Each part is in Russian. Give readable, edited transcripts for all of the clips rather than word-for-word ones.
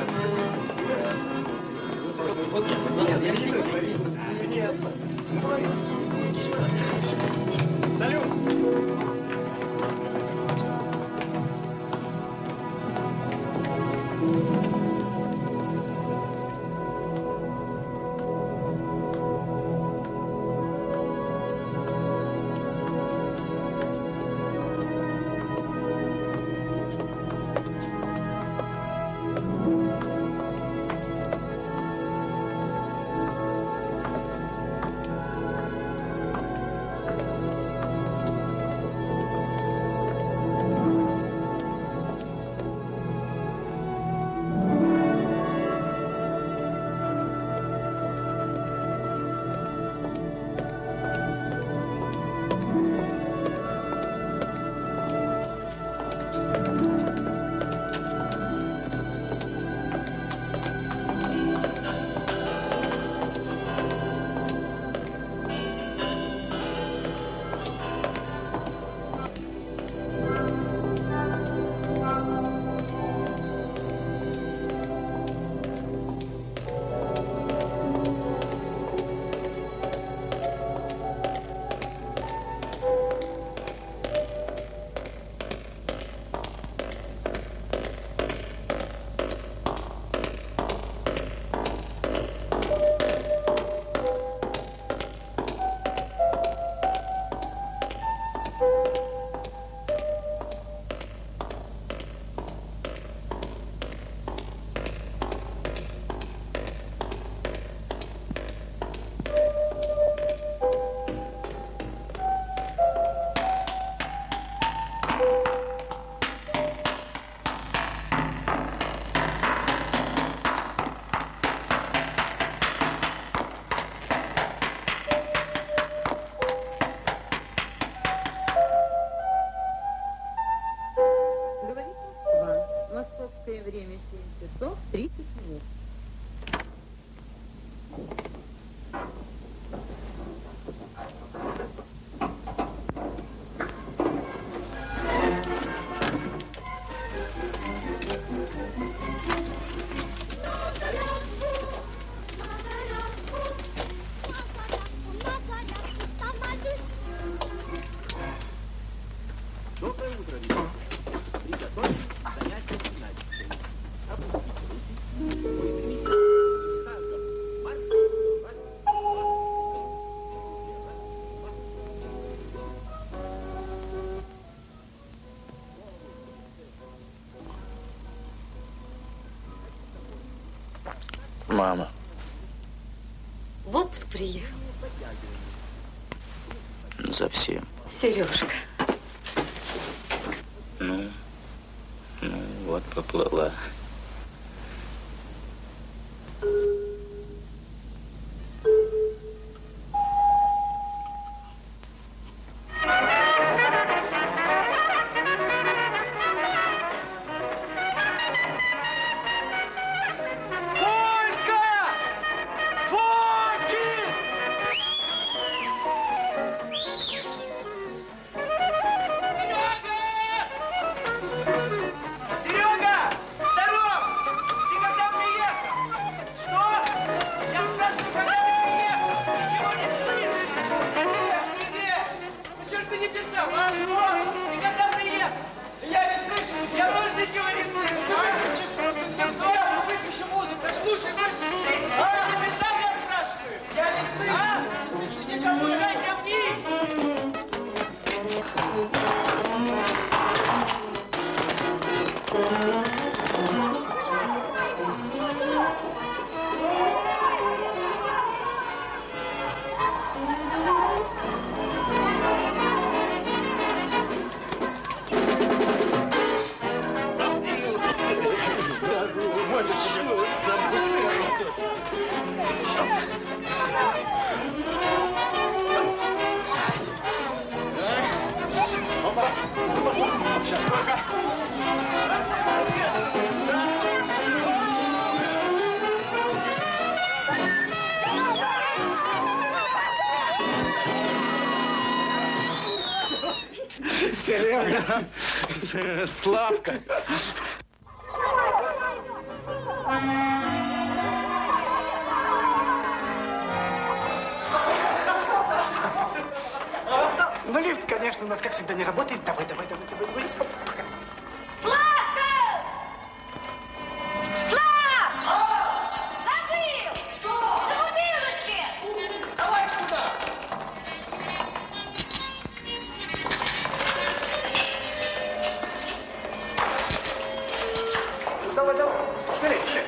Мама. В отпуск приехал? Совсем. Сережка. Ну, вот поплыла. Серега, Славка. конечно, у нас, как всегда, не работает. Давай. Славка! Слав! Забыл! На бутылочке! Давай сюда! Давай. Скорее.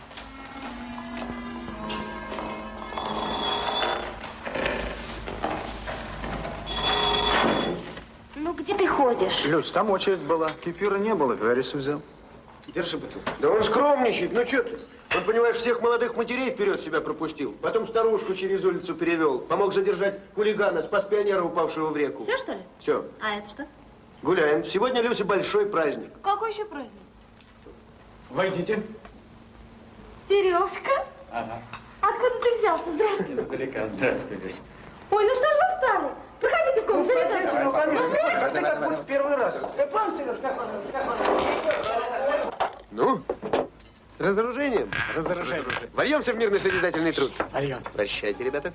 Ну, где ты ходишь? Люсь, там очередь была. Кефира не было, Гаррис взял. Держи бутылку. Да он скромничает, ну что ты? Он, понимаешь, всех молодых матерей вперед себя пропустил. Потом старушку через улицу перевел. Помог задержать хулигана, спас пионера, упавшего в реку. Все, что ли? Все. А это что? Гуляем. Сегодня, Люся, большой праздник. Какой еще праздник? Войдите. Сережка? Ага. Откуда ты взялся? Здравствуй. Издалека. Здравствуй, Люся. Ой, ну что ж вы встали? Проходите в комнату, ребята. Ты как будто в первый раз. Как вам, Сереж, как вам? Ну, с разоружением. Разоружение. Вольемся в мирный созидательный труд. Вольем. Прощайте, ребята.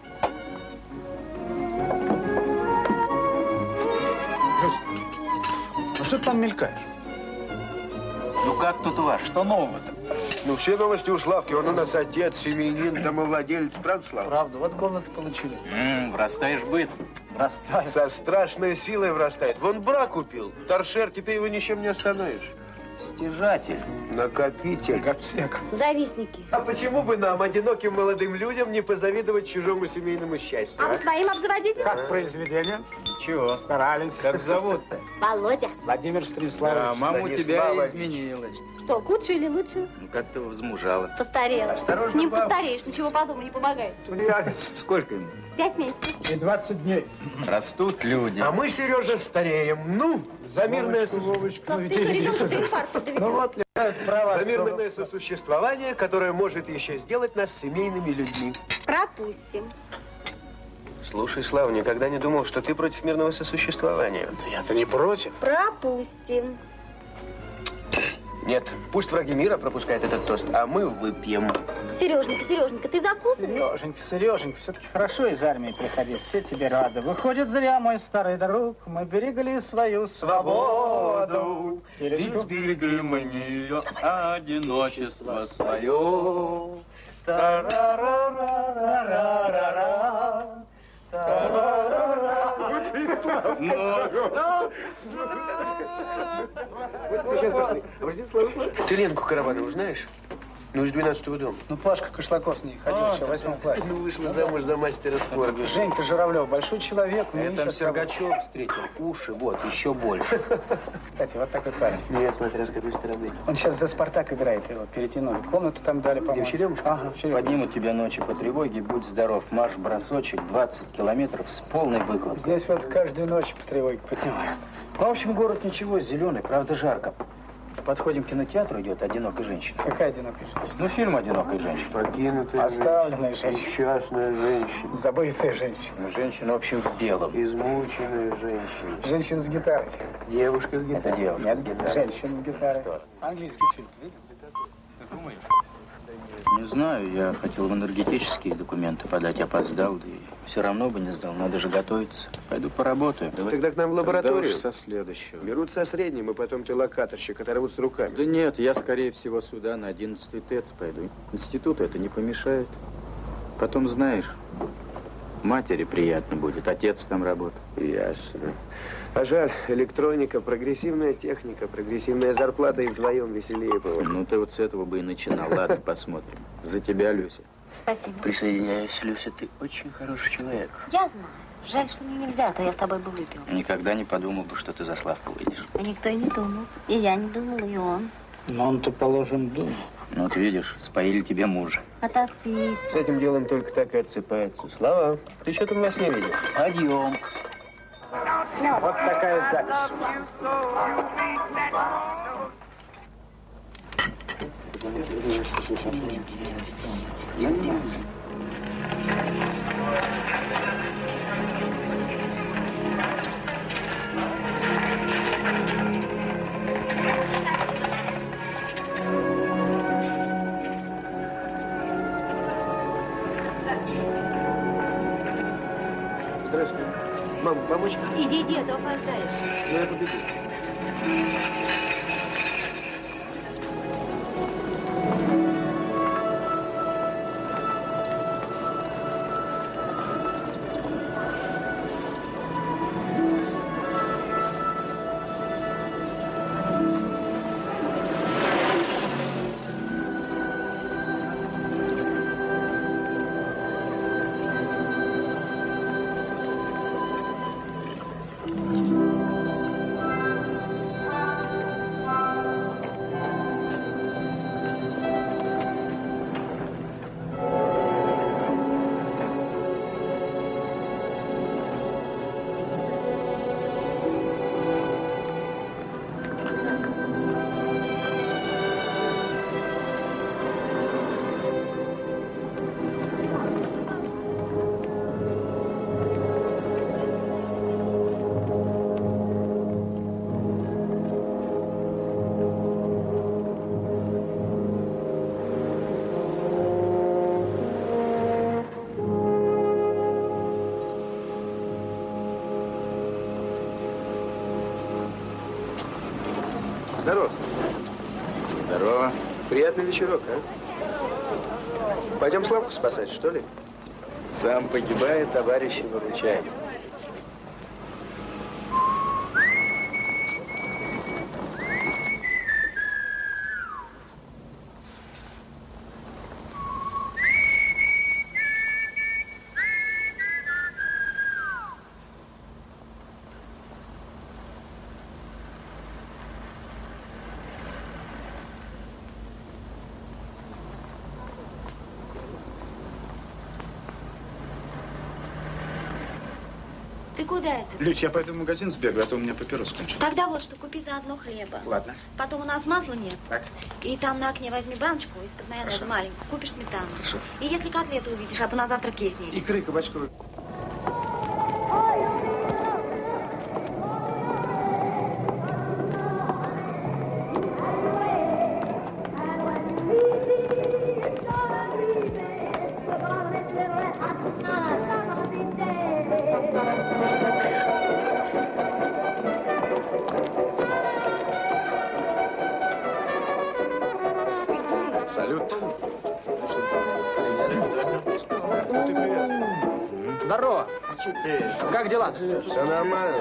Люсь, ну что ты там мелькаешь? Ну как тут у вас? Что нового-то? Ну, все новости у Славки. Он у нас отец, семьянин, домовладелец. Правда, Слава? Правда, вот комнату получили. Врастаешь в быт. Врастает. Со страшной силой врастает. Вон брак купил. Торшер, теперь его ничем не остановишь. Стяжатель. Накопитель. Как всех. Завистники. А почему бы нам, одиноким молодым людям, не позавидовать чужому семейному счастью? А вы своим обзаводитесь? Как произведение? Чего? Старались. Как зовут-то? Володя. Владимир Станиславович. мама у тебя Станиславович. изменилась. Что, к лучшему или лучше? Ну как-то возмужала. Постарела. Осторожно, С ним бабушка. постареешь, ничего подобного не помогает. Ульянец. Сколько ему? 5 месяцев. И 20 дней. Растут люди. А мы, Сережа, стареем. Ну, за мирное, Вовочка, Ну, ты что, ребенку до инфаркта доведешь? Ну вот, право за мирное отцова. сосуществование, которое может еще сделать нас семейными людьми. Пропустим. Слушай, Слава, никогда не думал, что ты против мирного сосуществования. Я-то не против. Пропустим. Нет, пусть враги мира пропускают этот тост, а мы выпьем. Сереженька, ты закусывай. Сереженька, все-таки хорошо из армии приходить, все тебе рады. Выходит, зря, мой старый друг, мы берегли свою свободу. Ведь сберегли мы нее одиночество свое. Ты Ленку Карабанову знаешь? Ну, из 12-го дома. Ну, Пашка Кошлаков с ней ходил еще в 8 классе. Ну, вышла замуж за мастера спорта. Женька Журавлев, большой человек. Я там Сергачев встретил. Уши, вот, еще больше. Кстати, вот такой парень. Нет, смотря с какой стороны. Он сейчас за «Спартак» играет, его перетянули. Комнату там дали, по-моему. Где, в Черемушке? Ага, в Черемушке. Поднимут тебя ночью по тревоге, будь здоров. Марш-бросочек, 20 километров с полной выкладкой. Здесь вот каждую ночь по тревоге поднимают. Ну, в общем, город ничего, зеленый, правда, жарко. Подходим к кинотеатру, идет «Одинокая женщина». Какая одинокая женщина? Ну, фильм «Одинокая женщина». Покинутая Оставленная женщина. несчастная женщина. Забытая женщина. Ну, женщина, в общем, в белом. Измученная женщина. Женщина с гитарой. Девушка с Это гитарой. девушка Нет, с гитарой. женщина с гитарой. Английский фильм, ты видел? Не знаю, я хотел в энергетические документы подать, опоздал, да и все равно бы не сдал, надо же готовиться. Пойду поработаю. Тогда к нам в лабораторию. Тогда уж со следующего. Берут со средним, и потом ты локаторщик, оторвут с руками. Да нет, я, скорее всего, сюда на 11-й ТЭЦ пойду. Институту это не помешает. Потом, знаешь, матери приятно будет, отец там работает. Ясно. А жаль, электроника, прогрессивная техника, прогрессивная зарплата, и вдвоем веселее было. Ну, ты вот с этого бы и начинал. Ладно, посмотрим. За тебя, Люся. Спасибо. Присоединяюсь, Люся, ты очень хороший человек. Я знаю. Жаль, что мне нельзя, а то я с тобой бы выпил. Никогда не подумал бы, что ты за Славку выйдешь. А никто и не думал. И я не думала, и он. Но он-то, положим, думал. Ну, вот видишь, споили тебе мужа. Отопиться. С этим делом только так и отсыпается. Слава, ты что там нас не видел? Подъем. Вот такая запись. Здравствуйте. Мам, помочь? Иди, иди, а то опоздаешь. Ну, я побегу. Здорово. Здорово. Приятный вечерок, а? Пойдем Славку спасать, что ли? Сам погибает, товарищи выручает. Ты куда это? Люч, я пойду в магазин сбегаю, а то у меня папирос кончился. Тогда вот что, купи заодно хлеба. Ладно. Потом у нас масла нет. Так. И там на окне возьми баночку из-под майонеза Хорошо. маленькую. Купишь сметану. Хорошо. И если котлеты увидишь, а то на завтрак есть нечего. Икры кабачковой. Салют. Здорово. Как дела? Все нормально.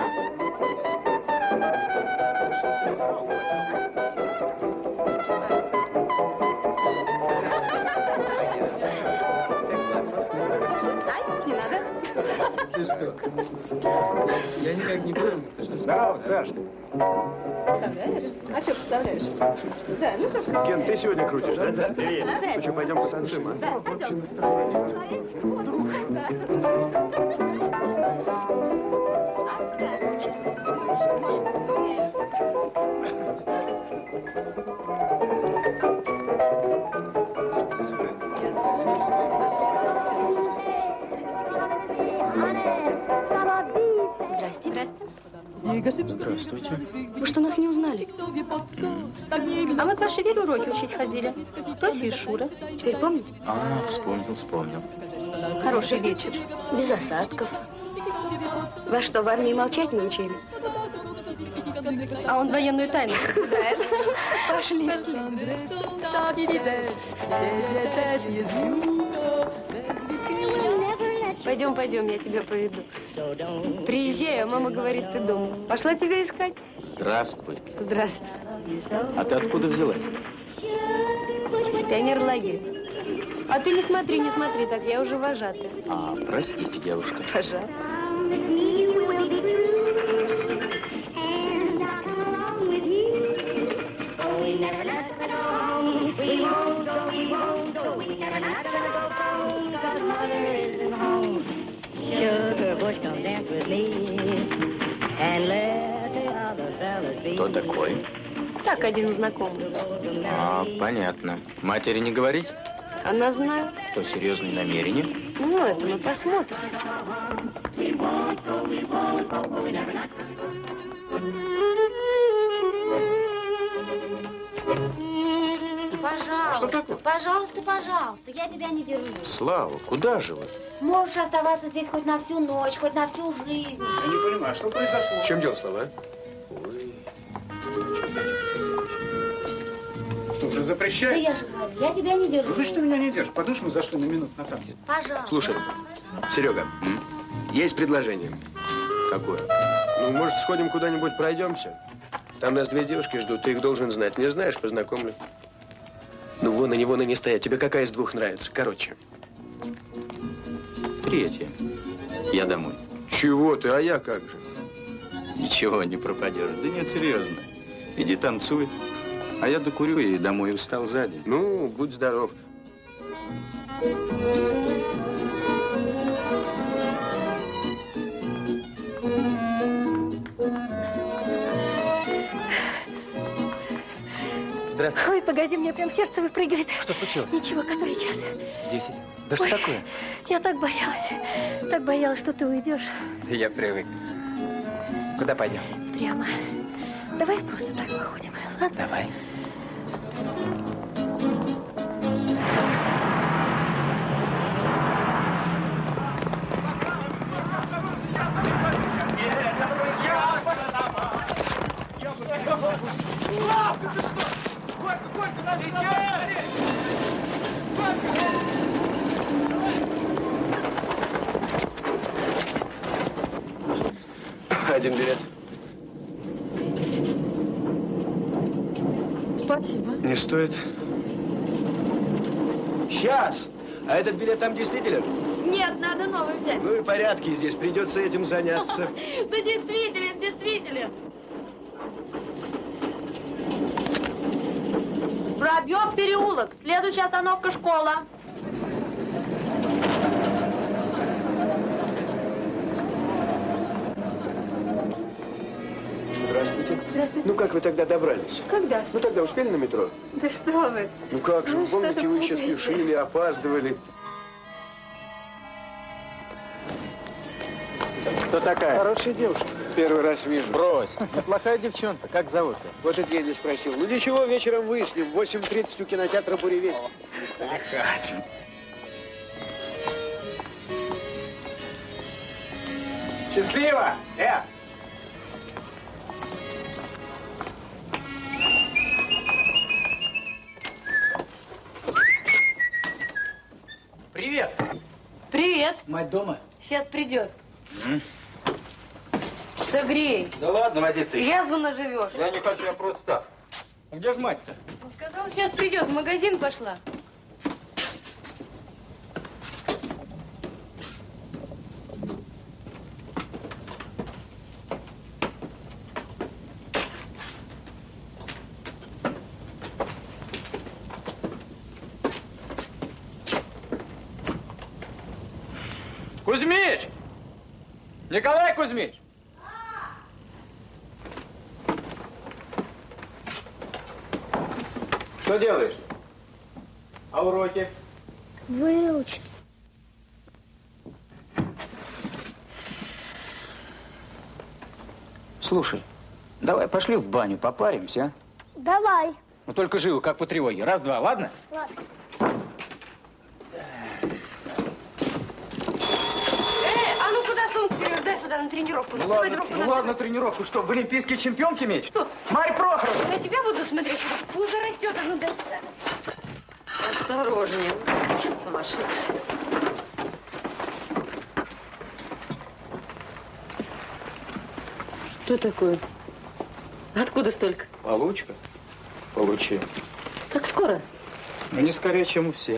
Не надо. Я никак не помню. Здорово, Саш. Представляешь? А что представляешь? Да, ну что? Ген, ты сегодня крутишь, да? Привет. Ну что, пойдем потанцуем, а? Да, пойдем. Здрасте. Здрасте. Здравствуйте. Вы что, нас не узнали? А мы к вашей Вере уроки учить ходили. Тося и Шура. Теперь помните? А, вспомнил. Хороший вечер. Без осадков. Вас что, в армии молчать не учили? А он военную тайну соблюдает. Пошли. Пойдем, я тебя поведу. Приезжай, а мама говорит, ты дома. Пошла тебя искать. Здравствуй. Здравствуй. А ты откуда взялась? Из пионерлагеря. А ты не смотри так, я уже вожатая. А, простите, девушка. Пожалуйста. Кто такой? Так, один знакомый. А, понятно. Матери не говорить? Она знает. То серьезные намерения? Ну, это мы посмотрим. Пожалуйста. Что такое? Пожалуйста, пожалуйста, я тебя не держу. Слава, куда же вы? Можешь оставаться здесь хоть на всю ночь, хоть на всю жизнь. Я не понимаю, что произошло? В чем дело, Слава? Ой. Что, уже Да запрещают? я же говорю, я тебя не держу. Ну, зачем ты меня не держишь? Подумаешь, мы зашли на минут на танец. Пожалуйста. Слушай, Серега, есть предложение. Какое? Ну, может, сходим куда-нибудь, пройдемся? Там нас две девушки ждут, ты их должен знать. Не знаешь, познакомлю. Ну, вон и не стоять. Тебе какая из двух нравится? Короче. Третье. Я домой. Чего ты? А я как же? Ничего, не пропадешь. Да нет, серьезно. Иди танцуй. А я докурю и домой устал за день. Ну, будь здоров. Здравствуй. Ой, погоди, мне прям сердце выпрыгивает. Что случилось? Ничего, который час? 10. Да что такое? Я так боялась, что ты уйдешь. Да я привык. Куда пойдем? Прямо. Давай просто так выходим, ладно? Давай. Один билет. Спасибо. Не стоит. Сейчас! А этот билет там действителен? Нет, надо новый взять. Ну и порядки здесь. Придется этим заняться. Да действителен. Воробьев переулок. Следующая остановка школа. Здравствуйте. Здравствуйте. Ну как вы тогда добрались? Когда? Ну тогда успели на метро? Да что вы? Ну как же, Ну, вы помните, что-то вы еще путаете. спешили, опаздывали. Кто такая? Хорошая девушка. Первый раз вижу. Брось. Неплохая девчонка. Как зовут-то? Вот это я не спросил. Ну ничего, вечером выясним. В 8:30 у кинотеатра «Буревесть». Лихач. Счастливо! Привет! Привет. Мать дома? Сейчас придет. Согрей. Да ладно, возиться еще. Язва наживешь. Я не хочу, я просто так. А где же мать-то? Он сказал, сейчас придет. В магазин пошла. Кузьмич! Николай Кузьмич! Что делаешь? А уроки? Выучи. Слушай, давай пошли в баню, попаримся, а? Давай. Но только живо, как по тревоге. Раз-два, ладно? Ладно. А ну куда сумку берешь? Дай сюда на тренировку. Ну Давай ладно, тренировку ну на ладно, тренировку. Что, в олимпийские чемпионки меч? Что? Марь Прохоровна! На тебя буду смотреть. Пузо растет, а ну дай сюда. Осторожнее. Сумасшедший. Что такое? Откуда столько? Получка? Получи. Так скоро? Ну, не скорее, чем у всех.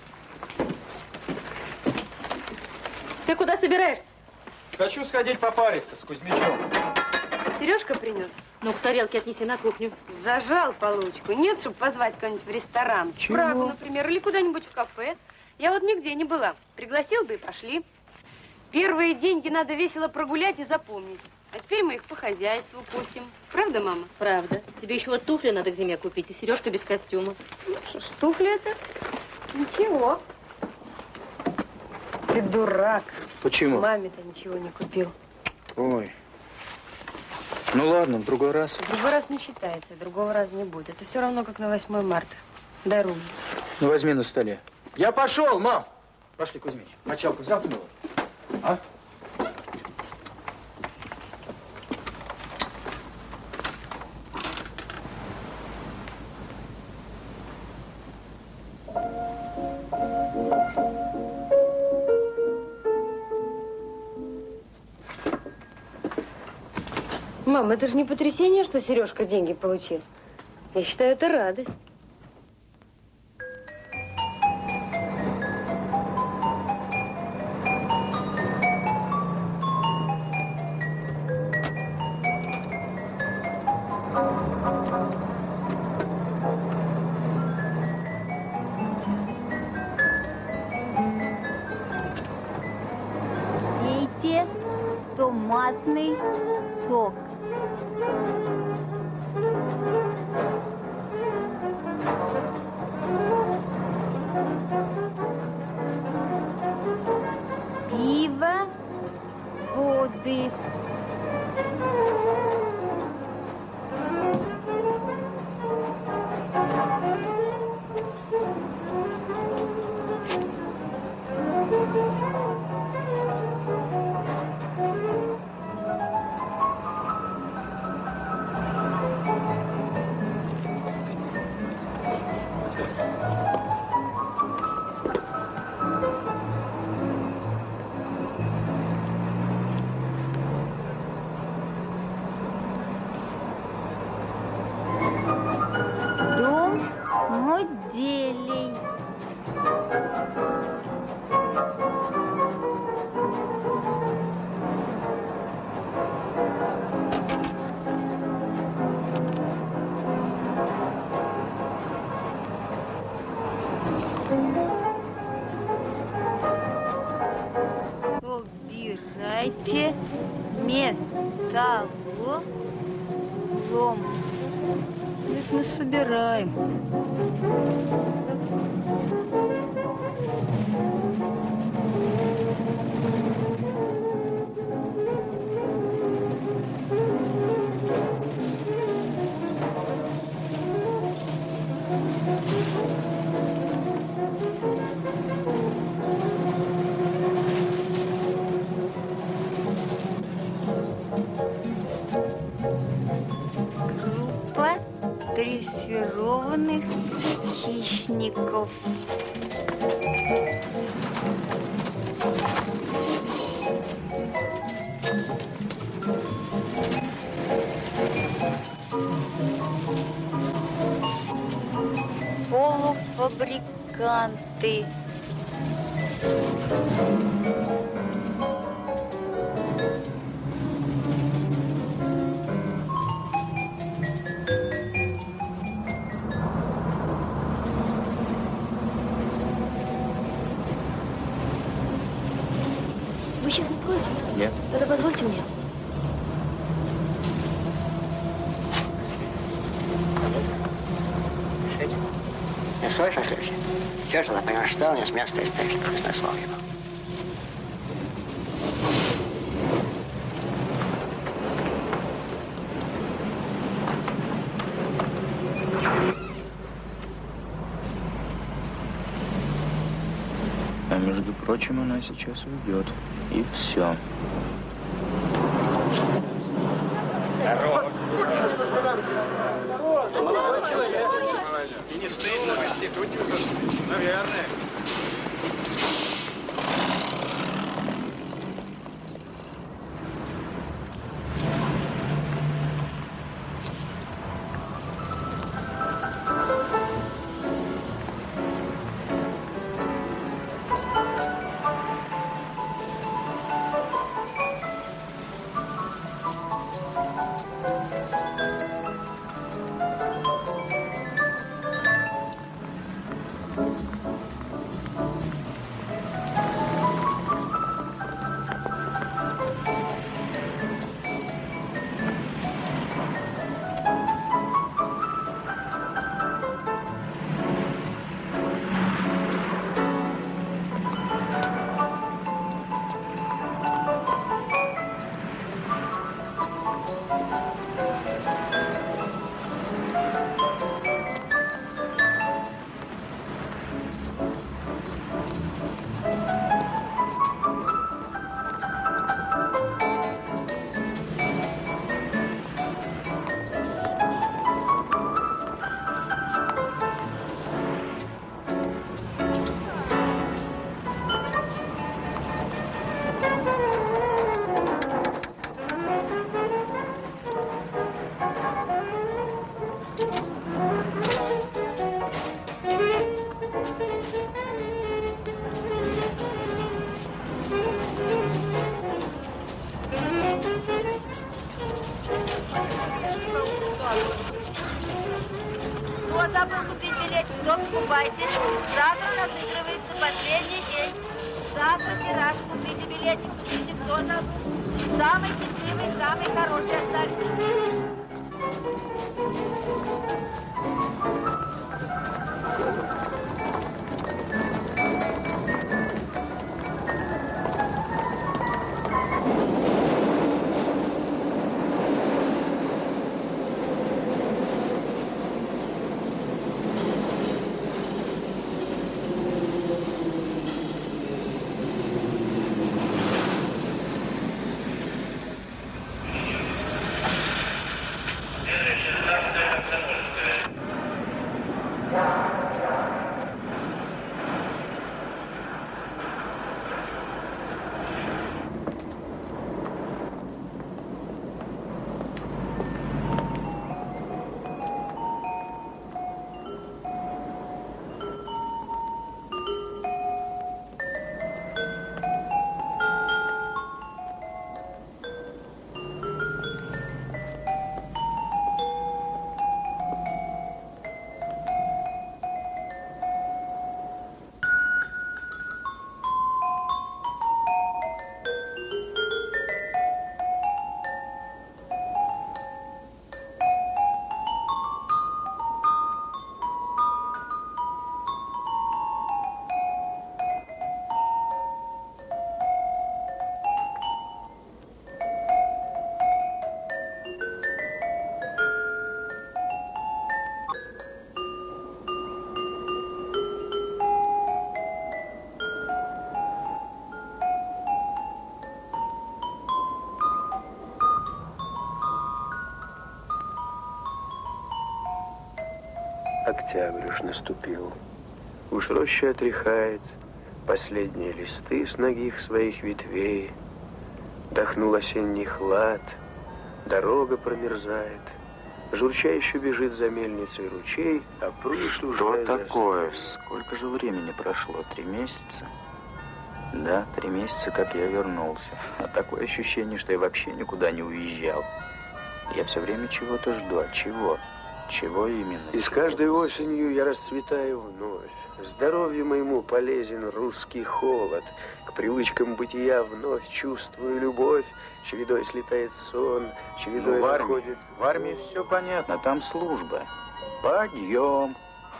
Ты куда собираешься? Хочу сходить попариться с Кузьмичом. Сережка принес? Ну, к тарелке отнеси на кухню. Зажал получку. Нет, чтобы позвать кого-нибудь в ресторан. Чего? В Прагу, например, или куда-нибудь в кафе. Я вот нигде не была. Пригласил бы и пошли. Первые деньги надо весело прогулять и запомнить. А теперь мы их по хозяйству пустим. Правда, мама? Правда. Тебе еще вот туфли надо к зиме купить, и Сережка без костюма. Ну, что ж, туфли это? Ничего. Ты дурак. Почему? Маме-то ничего не купил. Ой. Ну ладно, в другой раз. В другой раз не считается, другого раза не будет. Это все равно, как на 8 марта. Дарую. Ну, возьми на столе. Я пошел, мам! Пошли, Кузьмич. Мочалку взял, смыл? А? Мам, это же не потрясение, что Сережка деньги получил. Я считаю, это радость. Пейте томатный сок. Пиво, воды. Дом моделей. Собирайте металлолом. Это мы собираем. Группа дрессированных хищников. Полуфабриканты. Вы сейчас не сходите? Нет. Тогда позвольте мне. Не слышно, слушай. Чего же, например, что мне с места источит краснослов его? А между прочим, она сейчас уйдет. И все. Здорово. Молодой человек. И не стыдно в институте учиться? Наверное. забыл купить билетик, то покупайте. Завтра разыгрывается последний день. Завтра тираж, купите билетик, купите, кто забыл. Самый счастливый, самый хороший остались. Октябрь уж наступил. Уж роща отряхает последние листы с ногих своих ветвей. Дохнул осенний хлад, дорога промерзает. Журчающе бежит за мельницей ручей, а пруд уже... Что такое? Сколько же времени прошло? 3 месяца? Да, 3 месяца, как я вернулся. А такое ощущение, что я вообще никуда не уезжал. Я все время чего-то жду. А чего? Чего именно? И с каждой осенью я расцветаю вновь. Здоровью моему полезен русский холод. К привычкам бытия вновь чувствую любовь. Чередой слетает сон, чередой выходит... В армии все понятно, там служба. Подъем.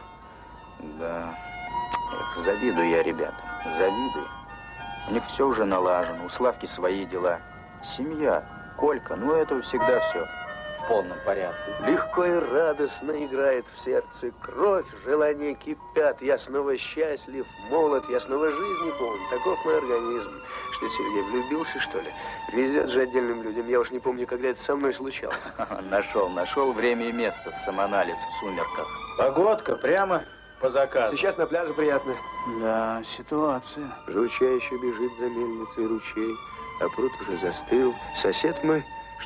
Да. Эх, завидую я ребятам, завидую. У них все уже налажено, у Славки свои дела. Семья, Колька, ну это всегда все в полном порядке. Легко и радостно играет в сердце кровь, желания кипят, я снова счастлив, молод, я снова жизни полон. Таков мой организм. Что, Сергей, влюбился, что ли? Везет же отдельным людям. Я уж не помню, когда это со мной случалось. Нашел время и место, самоанализ в сумерках. Погодка прямо по заказу. Сейчас на пляже приятно. Да, ситуация. Журчающе бежит за мельницей ручей, а пруд уже застыл. Сосед мой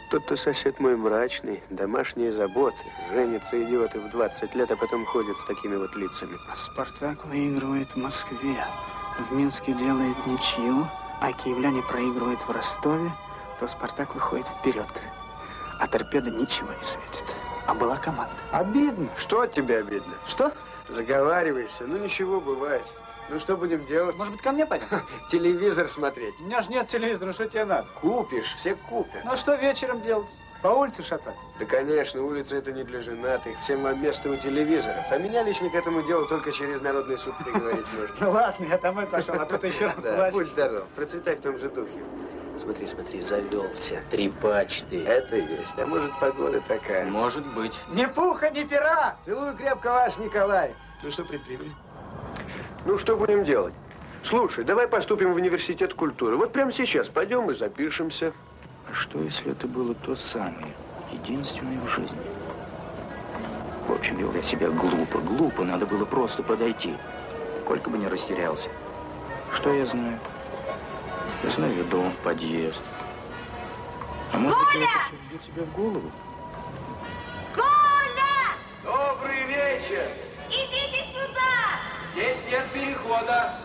мрачный, домашние заботы. Женится идиоты в 20 лет, а потом ходит с такими вот лицами. А «Спартак» выигрывает в Москве, в Минске делает ничью, а киевляне проигрывают в Ростове, то «Спартак» выходит вперед. А «Торпедо» ничего не светит. А была команда. Обидно. Что от тебя обидно? Что? Заговариваешься. Ну ничего, бывает. Ну что будем делать? Может быть, ко мне пойдем? Телевизор смотреть. У меня же нет телевизора, что тебе надо? Купишь, все купят. Ну что вечером делать? По улице шататься? Да, конечно, улица это не для женатых. Всем вам место у телевизоров. А меня лично к этому делу только через народный суд приговорить можно. Ну ладно, я домой пошел, а тут еще раз плачешь. Будь здоров, процветай в том же духе. Смотри, завелся. Трепач ты. Это есть. А может, погода такая? Может быть. Ни пуха, ни пера! Целую крепко, ваш Николай. Ну что предпримем? Ну что будем делать? Слушай, давай поступим в университет культуры. Вот прямо сейчас пойдем и запишемся. А что, если это было то самое, единственное в жизни? В общем, вел я себя глупо. Надо было просто подойти. Колька бы не растерялся. Что я знаю? Я знаю дом, подъезд. А может быть, это все бьет тебе в голову? Коля! Добрый вечер! Идите сюда! Здесь нет перехода.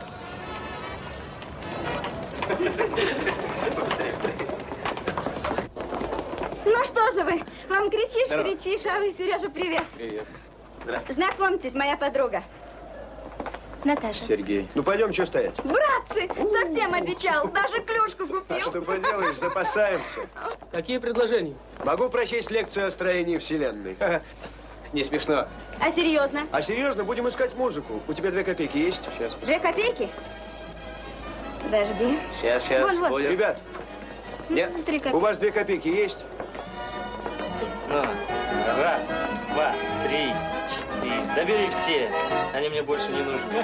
Ну что же вы? Вам кричишь, а вы, Сережа, привет. Привет. Здравствуйте. Знакомьтесь, моя подруга. Наташа. Сергей. Ну, пойдем, что стоять? Братцы, совсем одичал, даже клюшку купил. А что поделаешь, запасаемся. Какие предложения? Могу прочесть лекцию о строении Вселенной. Не смешно. А серьезно? А серьезно, будем искать музыку. У тебя 2 копейки есть? Сейчас. 2 копейки? Подожди. Сейчас. Вон. Ребят, нет, 3 копейки. У вас 2 копейки есть? Ну, 1, 2, 3, 4. Да бери все. Они мне больше не нужны.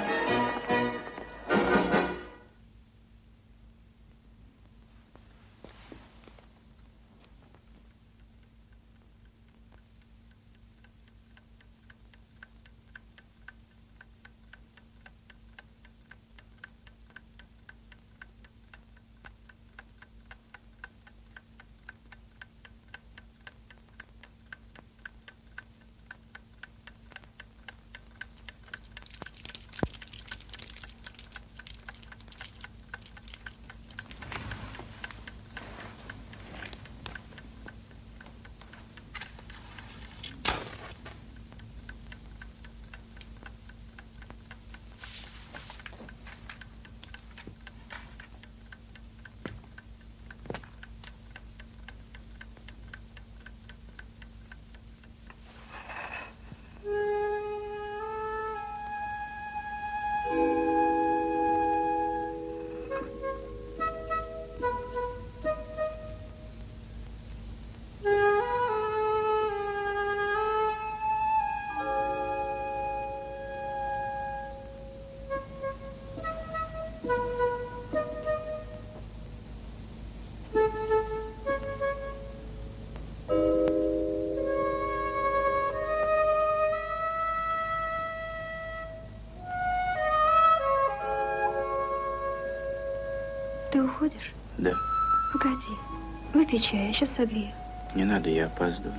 Ты уходишь? Да. Погоди. Выпей чай, я сейчас согрею. Не надо, я опаздываю.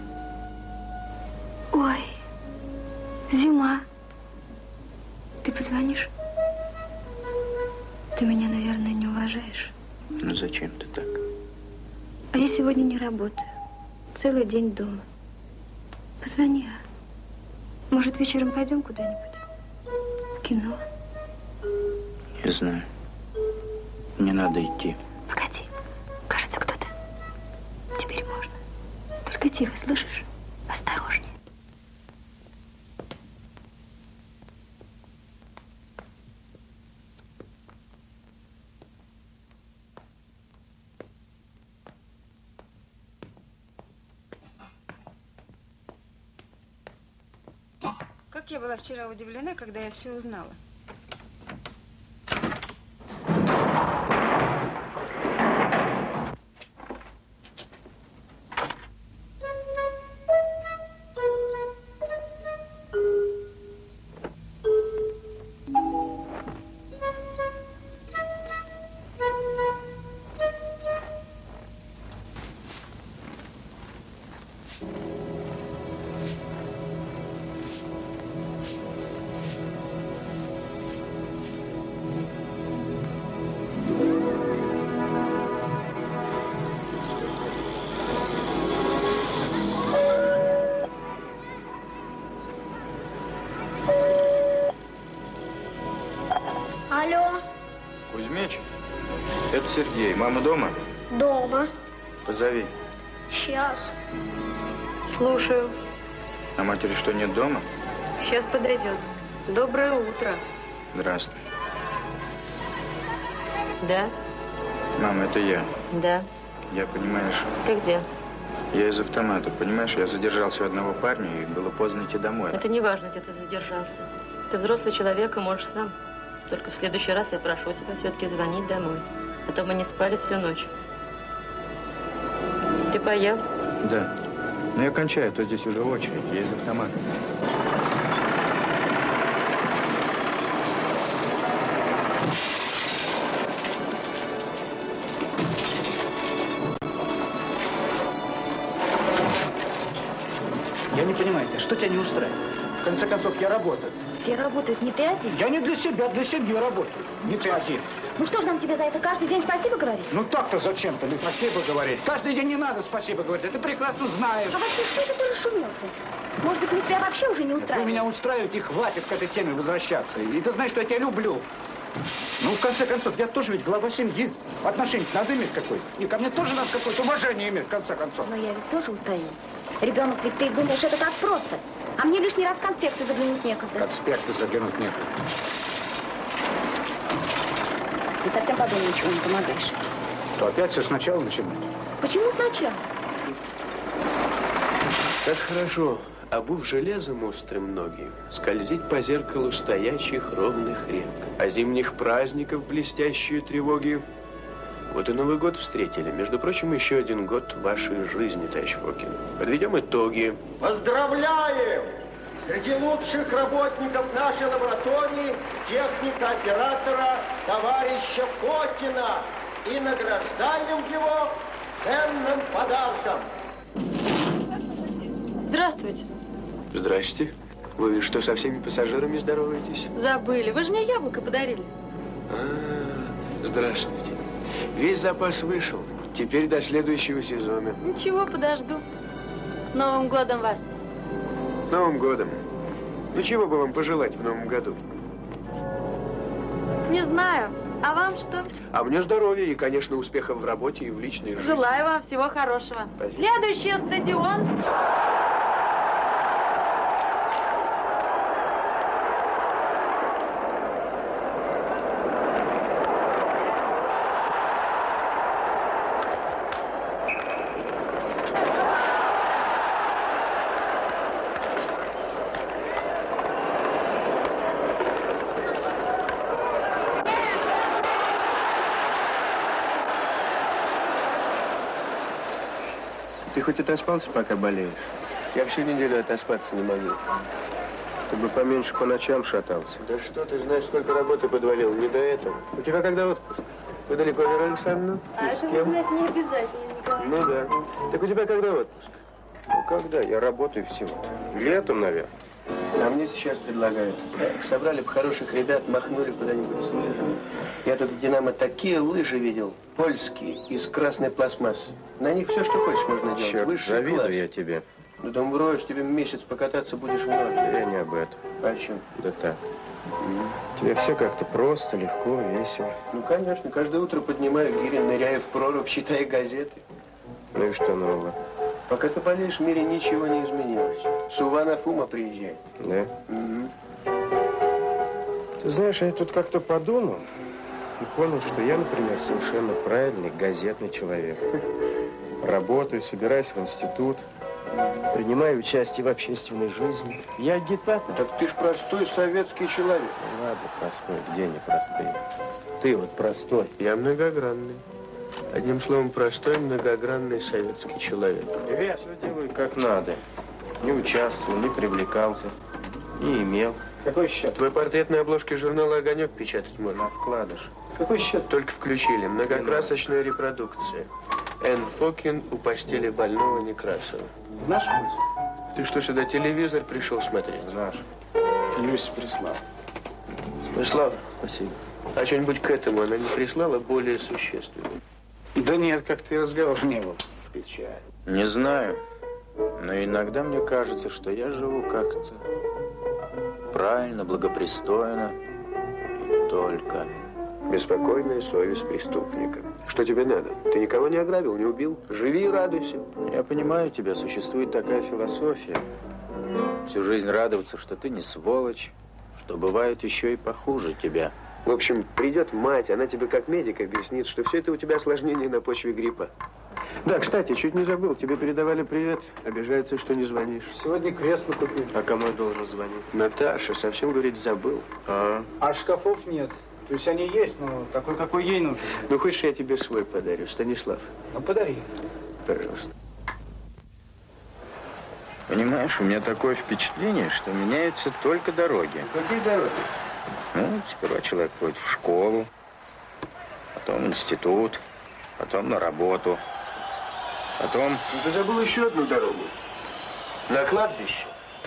Ой, зима. Ты позвонишь? Ты меня, наверное, не уважаешь. Ну зачем ты так? А я сегодня не работаю. Целый день дома. Позвони, а? Может, вечером пойдем куда-нибудь? В кино? Не знаю. Не надо идти. Погоди. Кажется, кто-то. Теперь можно. Только тихо, слышишь? Осторожнее. Как я была вчера удивлена, когда я все узнала. Алло. Кузьмич, это Сергей. Мама дома? Дома. Позови. Сейчас. Слушаю. А матери что, нет дома? Сейчас подойдет. Доброе утро. Здравствуй. Да? Мама, это я. Да. Я, понимаешь... Ты где? Я из автомата, понимаешь? Я задержался у одного парня, и было поздно идти домой. Это не важно, где ты задержался. Ты взрослый человек и можешь сам. Только в следующий раз я прошу тебя все-таки звонить домой. А то мы не спали всю ночь. Ты поел? Да. Но я кончаю, а то здесь уже очередь. Я из автомата. Я не понимаю, что тебя не устраивает? В конце концов, я работаю. Все работают, не ты один. Я не для себя, для семьи работаю. Не ты один. Ну что ж нам тебе за это каждый день спасибо говорить? Ну так-то зачем-то спасибо говорить. Каждый день не надо спасибо говорить, ты прекрасно знаешь. А вообще, что это ты расшумелся? Может быть, мы тебя вообще уже не Вы устраиваем? меня устраиваете, и хватит к этой теме возвращаться. И ты знаешь, что я тебя люблю. Ну, в конце концов, я тоже ведь глава семьи. Отношение надо иметь какое-то. И ко мне тоже надо какое-то уважение иметь, в конце концов. Но я ведь тоже устаю. Ребенок, ведь ты думаешь, это так просто. А мне лишний раз конспекты заглянуть некогда. Конспекты заглянуть некогда. Ты совсем по дому ничего не помогаешь. То опять все сначала начинать. Почему сначала? Как хорошо, обув железом острым ноги, скользить по зеркалу стоячих ровных рек, а зимних праздников блестящие тревоги. Вот и Новый год встретили. Между прочим, еще один год вашей жизни, товарищ Фокин. Подведем итоги. Поздравляем! Среди лучших работников нашей лаборатории техника-оператора товарища Фокина. И награждаем его ценным подарком. Здравствуйте. Здрасте. Вы что, со всеми пассажирами здороваетесь? Забыли. Вы же мне яблоко подарили. Здравствуйте. Весь запас вышел. Теперь до следующего сезона. Ничего, подожду. С Новым годом вас. С Новым годом. Ну, чего бы вам пожелать в Новом году? Не знаю. А вам что? А мне здоровья и, конечно, успехов в работе и в личной жизни. Желаю вам всего хорошего. Спасибо. Следующий стадион. Ты хоть отоспался, пока болеешь? Я всю неделю отоспаться не могу. Чтобы поменьше по ночам шатался. Да что ты знаешь, сколько работы подвалил, не до этого. У тебя когда отпуск? Вы далеко, Вера Александровна? А это знать не обязательно, Николай. Ну да. Так у тебя когда отпуск? Ну когда? Я работаю всего-то. Летом, наверное. А мне сейчас предлагают. Собрали бы хороших ребят, махнули куда-нибудь с лыжами. Я тут в «Динамо» такие лыжи видел, польские, из красной пластмассы. На них все, что хочешь, можно делать. Черт, завидую я тебе. Ну, там вроешь, тебе месяц покататься будешь в ночь. Я не об этом. А чем? Да так. Тебе все как-то просто, легко, весело. Ну, конечно. Каждое утро поднимаю гири, ныряю в прорубь, читаю газеты. Ну и что нового? Пока ты болеешь, в мире ничего не изменилось. Суванов Ума приезжает. Да? Угу. Ты знаешь, я тут как-то подумал и понял, что я, например, совершенно правильный газетный человек. Работаю, собираюсь в институт, принимаю участие в общественной жизни. Я агитатор. Так ты ж простой советский человек. Ну, ладно, простой, где не простой? Ты вот простой. Я многогранный. Одним словом, простой, многогранный советский человек. Я все делаю как надо. Не участвовал, не привлекался, не имел. Какой счет? Твой портрет на обложке журнала «Огонек» печатать можно. На вкладыш. Какой счет? Только включили. Многокрасочная репродукция. Н. Фокин у постели больного Некрасова. Наш? Ты что, сюда телевизор пришел смотреть? Наш. Люся прислал. Прислал? Спасибо. А что-нибудь к этому она не прислала более существенное? Да нет, как-то и разговор не был. Печаль. Не знаю, но иногда мне кажется, что я живу как-то правильно, благопристойно и только. Беспокойная совесть преступника. Что тебе надо? Ты никого не ограбил, не убил? Живи и радуйся. Я понимаю тебя, существует такая философия. Всю жизнь радоваться, что ты не сволочь, что бывает еще и похуже тебя. В общем, придет мать, она тебе как медик объяснит, что все это у тебя осложнение на почве гриппа. Да, кстати, чуть не забыл, тебе передавали привет. Обижается, что не звонишь. Сегодня кресло купил. А кому я должен звонить? Наташа, совсем, говорит, забыл. А шкафов нет. То есть они есть, но такой, какой ей нужен. Ну, хочешь, я тебе свой подарю, Станислав? Ну, подари. Пожалуйста. Понимаешь, у меня такое впечатление, что меняются только дороги. Какие дороги? Ну, сперва человек ходит в школу, потом в институт, потом на работу, потом... Ну, ты забыл еще одну дорогу. На кладбище.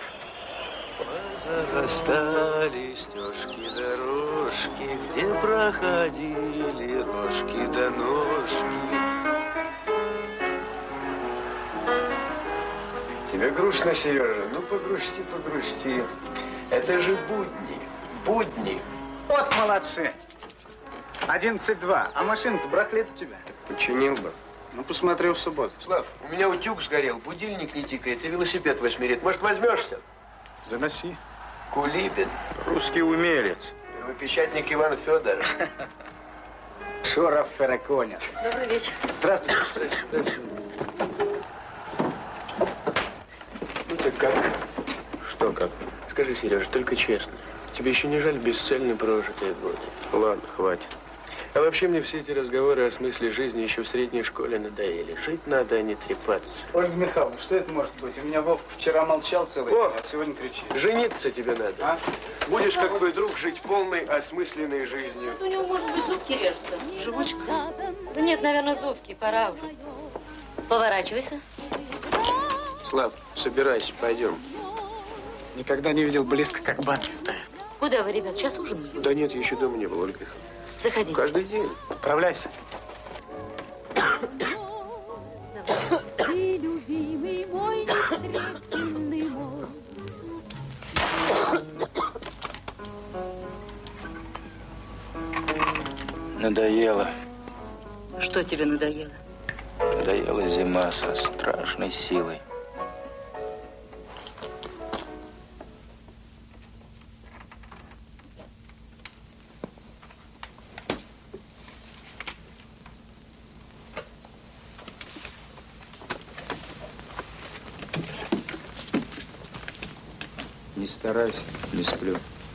Зарастали стежки-дорожки, где проходили рожки да ножки. Тебе грустно, Сережа? Ну, погрусти, погрусти. Это же будни. Будни. Вот молодцы. 11:02. А машина-то брахлет у тебя. Так починил бы. Ну, посмотрю в субботу. Слав, у меня утюг сгорел, будильник не тикает, и велосипед восьмерит. Может, возьмешься? Заноси. Кулибин. Русский умелец. Первопечатник Иван Федоров. Шуров Ферраконя. Добрый вечер. Здравствуйте. Здравствуйте. Ну так как? Что как? Скажи, Сережа, только честно. Тебе еще не жаль бесцельно прожитые годы? Ладно, хватит. А вообще мне все эти разговоры о смысле жизни еще в средней школе надоели. Жить надо, а не трепаться. Ольга Михайловна, что это может быть? У меня Вовка вчера молчал целый день, а сегодня кричит. Жениться тебе надо. А? Будешь, как твой друг, жить полной, осмысленной жизнью. У него, может быть, зубки режутся. Живучка? Да нет, наверное, зубки. Пора уже. Поворачивайся. Слав, собирайся, пойдем. Никогда не видел близко, как банки ставят. Куда вы, ребят? Сейчас ужинаем? Да нет, я еще дома не был, Ольга Михайловна. Заходите. Каждый день. Отправляйся. Любимый мой, невстретенный мой. Надоело. Что тебе надоело? Надоела зима со страшной силой. Не старайся, не сплю.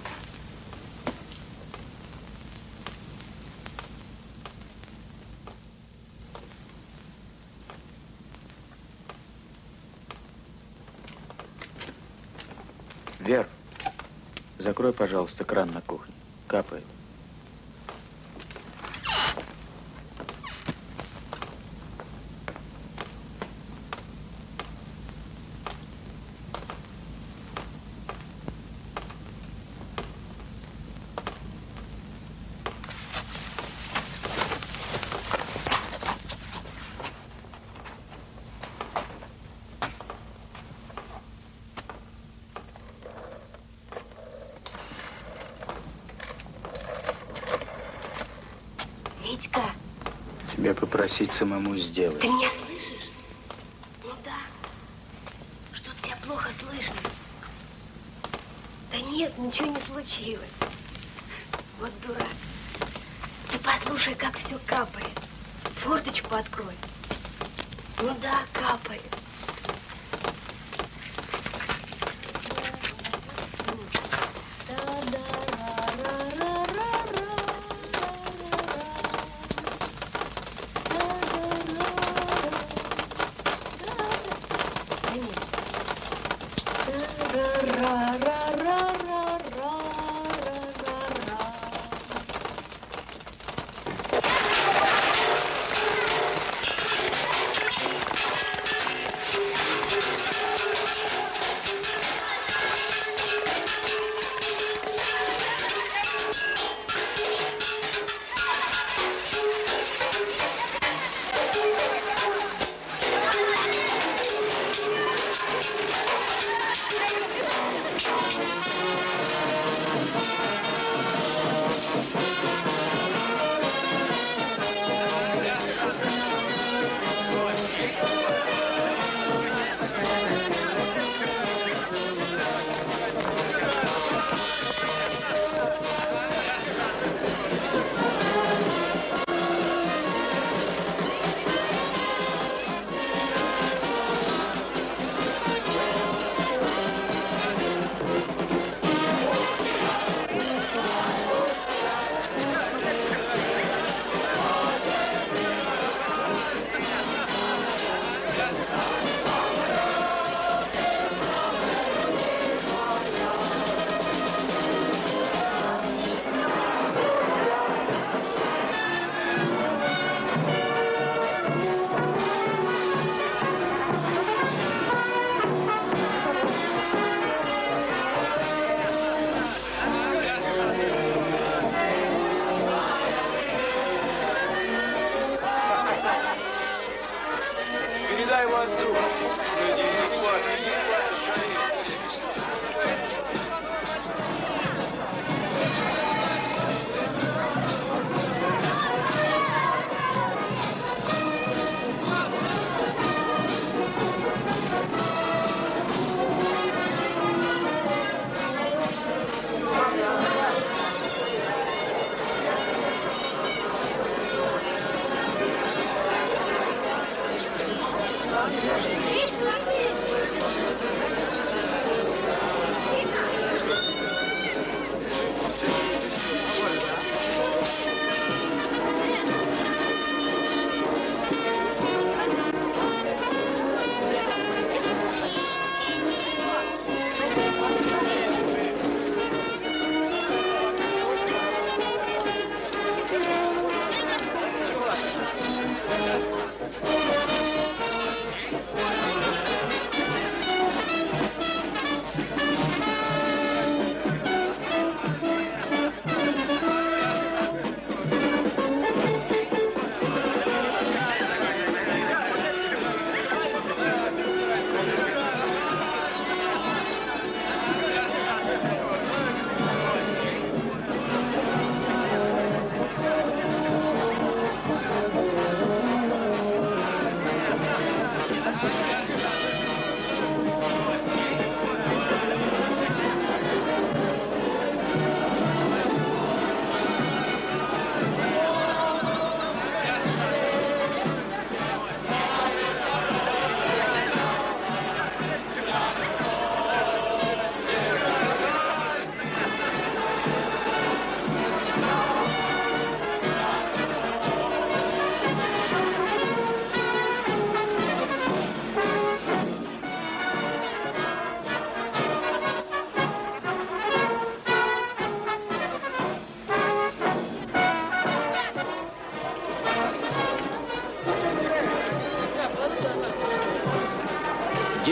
Вер, закрой, пожалуйста, кран на кухне. Капает. Витька, Тебя попросить самому сделать. ты меня слышишь? Ну да. Что-то тебя плохо слышно. Да нет, ничего не случилось. Вот дурак. Ты послушай, как все капает. Форточку открой. Ну да, капает.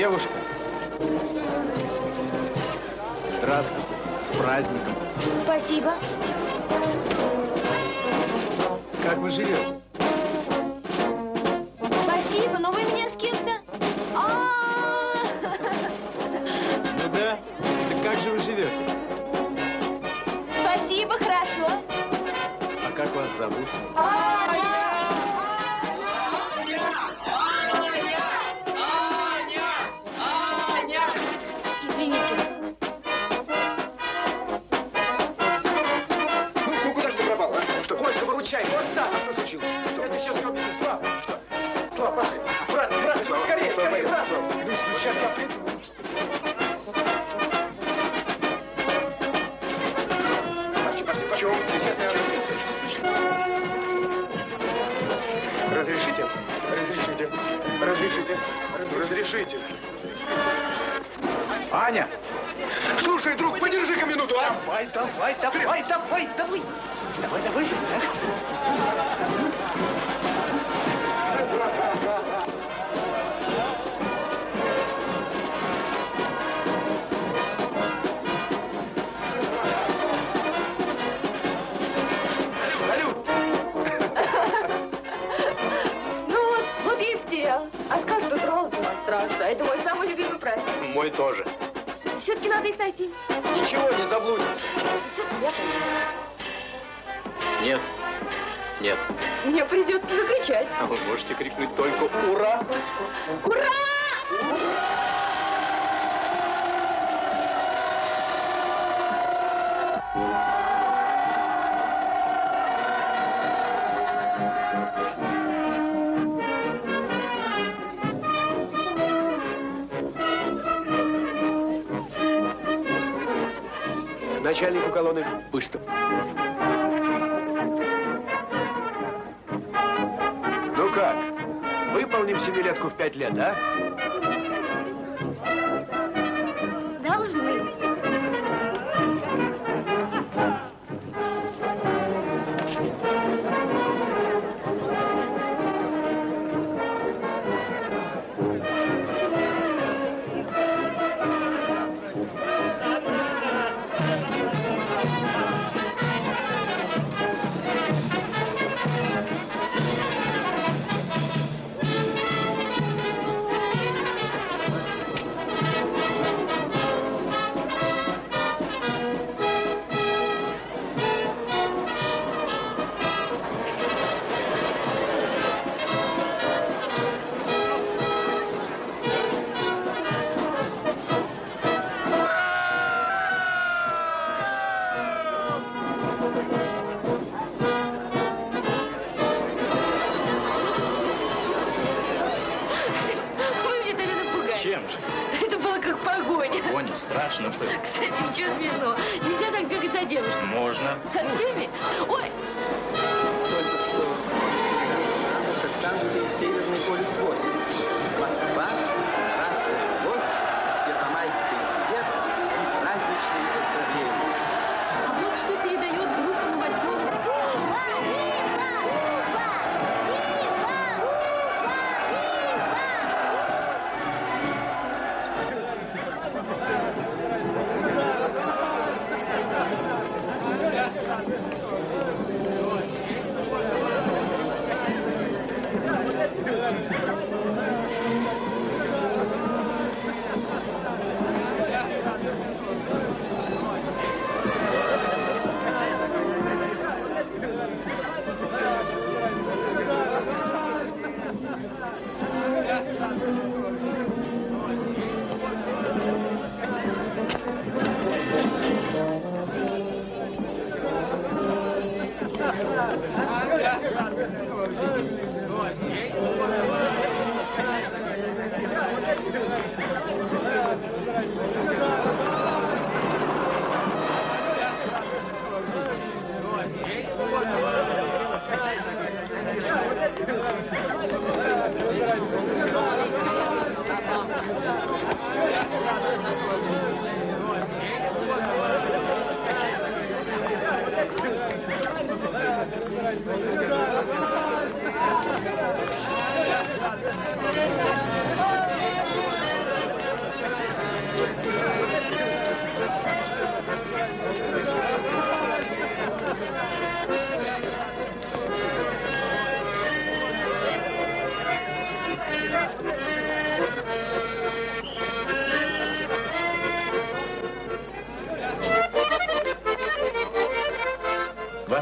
Девушка. Здравствуйте. С праздником. Спасибо. Как вы живете? Спасибо, но вы меня с кем-то... Ну да. Так как же вы живете? Спасибо, хорошо. А как вас зовут? Извините. Ну куда же ты пропал, а? Что, Колька, выручай. Вот так. А что случилось? Что? Я тебе сейчас все объясню. Слава, что? Слава, пошли. Брат, скорее, скорее, брат. Ну, сейчас я приду. Пошли, почему? Сейчас я Разрешите? Разрешите. Разрешите. Разрешите. Аня! Слушай, друг, подержи-ка минуту, а? Давай, давай, давай, давай, давай. Давай, давай. Вот и втел. А скажут, утро демонстрация. Это мой самый любимый праздник. Мой тоже. Все-таки надо их найти. Ничего, не заблудим. Все-таки я Нет. Нет. Мне придется закричать. А вы можете крикнуть только «Ура!» Ура! Начальнику колонны выступ. Ну как? Выполним семилетку в 5 лет, а? Должны. Страшно было. Кстати, ничего смешного. Нельзя так бегать за девушкой. Можно. Со всеми? Ой! Только что со станции Северный полюс-8. Москва, Красная площадь, Первомайское лето и праздничные поздравления. А вот что передает группа новоселов.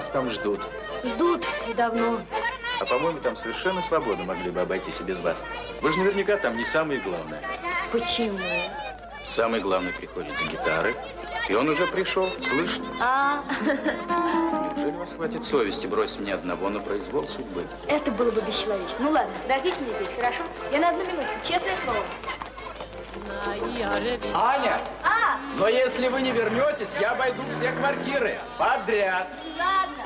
Вас там ждут. Ждут и давно. А по-моему, там совершенно свободно могли бы обойтись и без вас. Вы же наверняка там не самые главные. Почему? Самый главный приходит с гитары, и он уже пришел, слышите? Неужели у вас хватит совести бросить меня одного на произвол судьбы? Это было бы бесчеловечно. Ну ладно, подождите меня здесь, хорошо? Я на одну минутку, честное слово. Аня! Но если вы не вернетесь, я обойду все квартиры подряд. Ладно.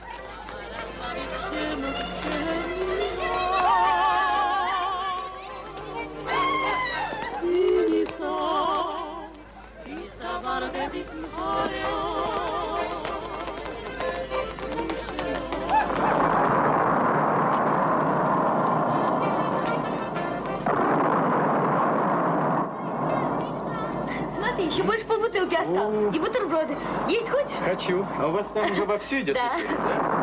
Смотри, еще больше полбутылки осталось. И бутерброды. Есть хочешь? Хочу. А у вас там уже вовсю идет веселье, да?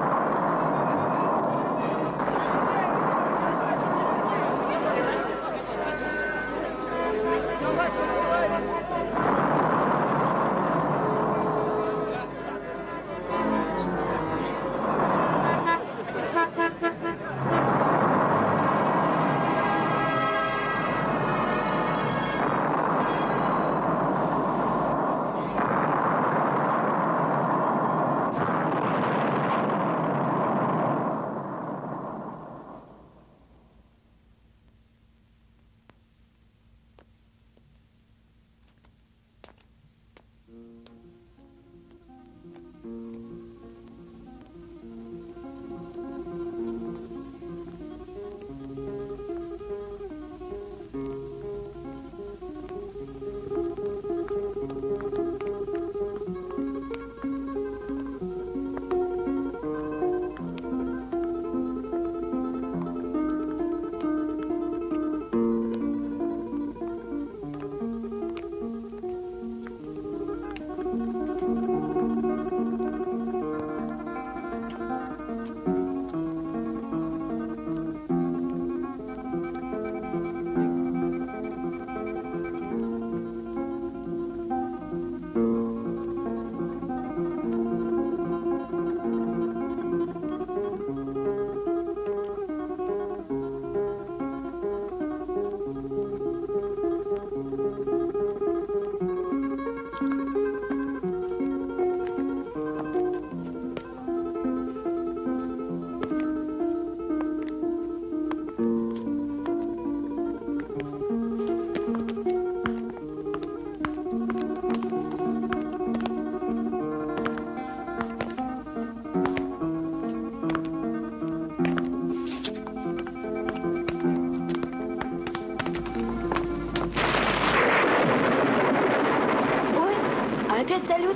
Опять салют?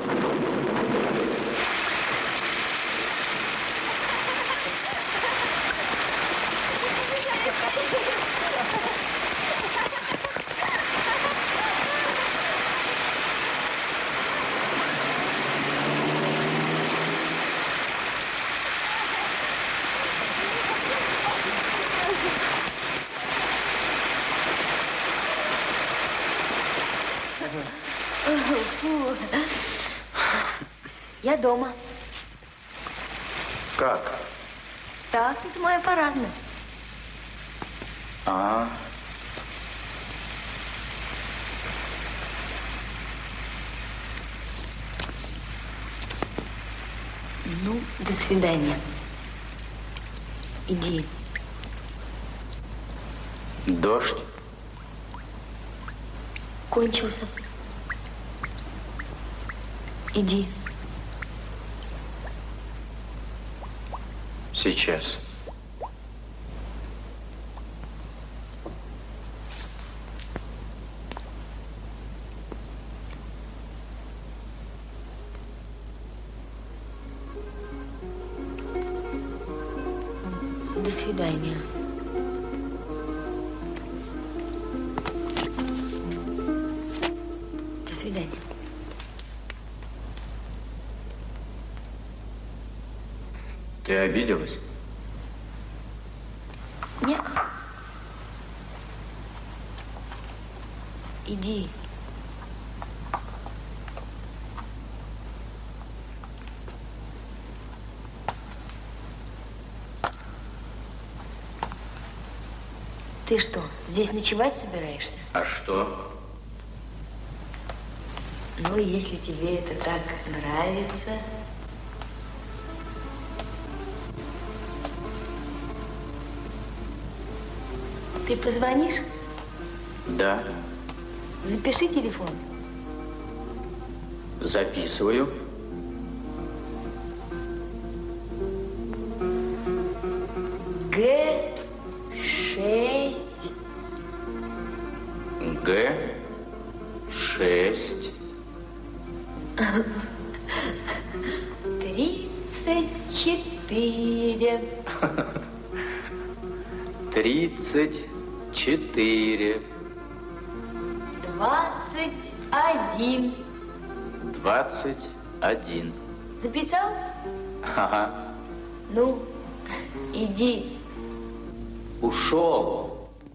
Фу. Я дома. Как? Так, это моя парадная. Ну, до свидания. Иди. Дождь? Кончился. Иди. Сейчас. До свидания. До свидания. Ты обиделась? Нет. Иди. Ты что, здесь ночевать собираешься? А что? Ну, если тебе это так нравится... Ты позвонишь? Да. Запиши телефон. Записываю. Г6. Г6. 34. 34. 21. 21. Записал? Ага. Ну, иди. Ушел.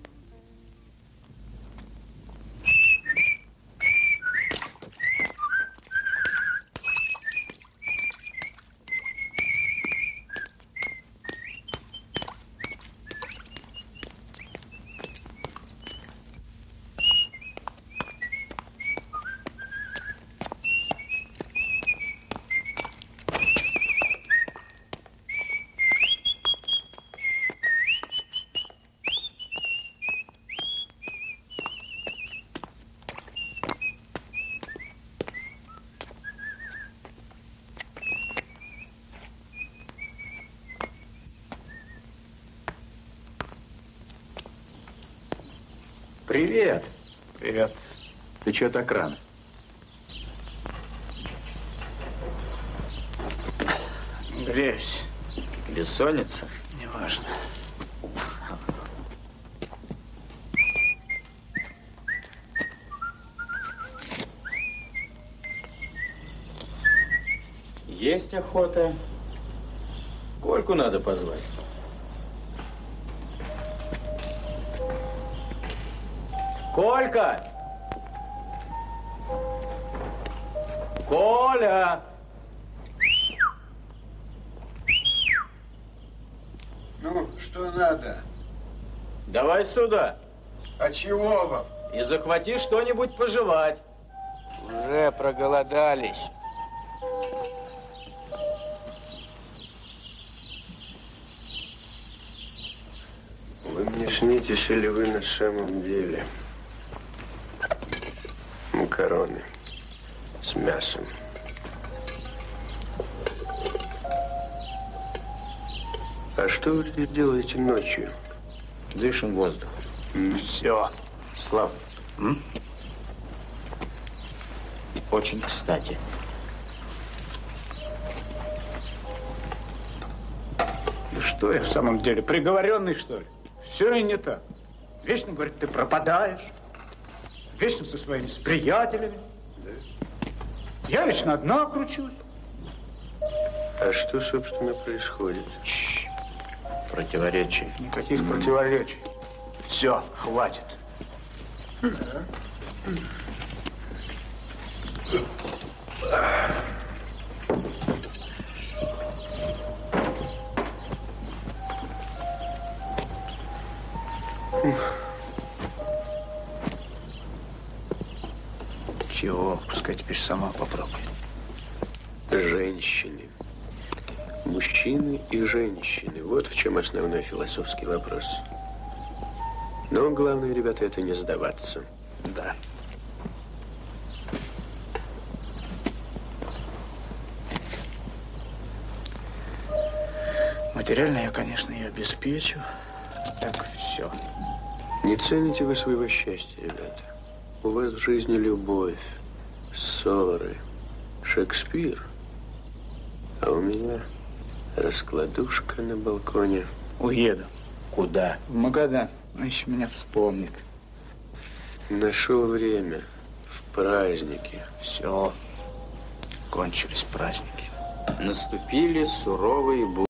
Привет. Привет. Ты чего так рано? Греюсь. Бессонница? Неважно. Есть охота. Кольку надо позвать. Колька! Коля! Ну, что надо? Давай сюда. А чего вам? И захвати что-нибудь пожевать. Уже проголодались. Вы мне снитесь, или вы на самом деле? Макароны с мясом. А что вы здесь делаете ночью? Дышим воздух. Все. Слав, очень кстати. Ну что я в самом деле, приговоренный, что ли? Все и не так. Вечно, говорит, ты пропадаешь. Вечно со своими с приятелями. Да? Я вечно одна кручусь. А что, собственно, происходит? Противоречий. Никаких противоречий. Все, хватит. Чего? Пускай теперь сама попробует. Женщины. Мужчины и женщины. Вот в чем основной философский вопрос. Но главное, ребята, это не сдаваться. Да. Материально я, конечно, ее обеспечу. Так все. Не цените вы своего счастья, ребята. У вас в жизни любовь, ссоры, Шекспир. А у меня раскладушка на балконе. Уеду. Куда? В Магадан. Он еще меня вспомнит. Нашел время в празднике. Все. Кончились праздники. Наступили суровые будни.